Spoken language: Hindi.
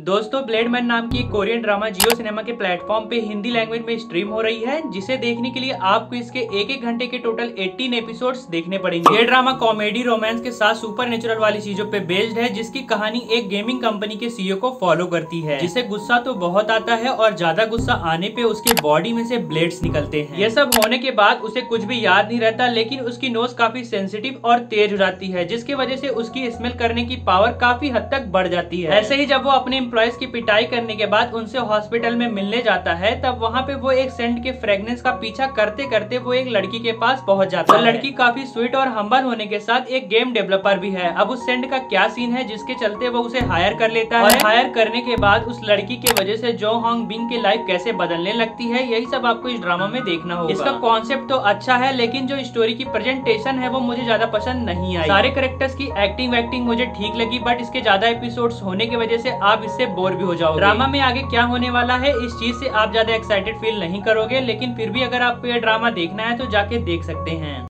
दोस्तों ब्लेडमैन नाम की एक कोरियन ड्रामा जियो सिनेमा के प्लेटफॉर्म पे हिंदी लैंग्वेज में स्ट्रीम हो रही है, जिसे देखने के लिए आपको इसके एक घंटे के टोटल 18 एपिसोड्स देखने पड़ेंगे। ये ड्रामा कॉमेडी रोमांस के साथ सुपर नेचुरल वाली चीजों पे बेस्ड है, जिसकी कहानी एक गेमिंग कंपनी के सीईओ को फॉलो करती है, जिसे गुस्सा तो बहुत आता है और ज्यादा गुस्सा आने पे उसके बॉडी में से ब्लेड्स निकलते हैं। ये सब होने के बाद उसे कुछ भी याद नहीं रहता, लेकिन उसकी नोज काफी सेंसिटिव और तेज हो जाती है, जिसकी वजह से उसकी स्मेल करने की पावर काफी हद तक बढ़ जाती है। ऐसे ही जब वो अपने एम्प्लॉयज की पिटाई करने के बाद उनसे हॉस्पिटल में मिलने जाता है, तब वहाँ पे वो एक सेंट के फ्रेग्रेंस का पीछा करते करते वो एक लड़की के पास पहुंच जाता है। लड़की काफी स्वीट और हम्बल होने के साथ एक गेम डेवलपर भी है। अब उस सेंट का क्या सीन है जिसके चलते वो उसे हायर कर लेता है, और हायर करने के बाद उस लड़की के वजह से जो होंग बिंग की लाइफ कैसे बदलने लगती है, यही सब आपको इस ड्रामा में देखना होगा। इसका कॉन्सेप्ट तो अच्छा है, लेकिन जो स्टोरी की प्रेजेंटेशन है वो मुझे ज्यादा पसंद नहीं आई। सारे कैरेक्टर्स की एक्टिंग मुझे ठीक लगी, बट इसके ज्यादा एपिसोड्स होने की वजह से आप इससे बोर भी हो जाओगे। ड्रामा में आगे क्या होने वाला है इस चीज से आप ज्यादा एक्साइटेड फील नहीं करोगे, लेकिन फिर भी अगर आपको ये ड्रामा देखना है तो जाके देख सकते हैं।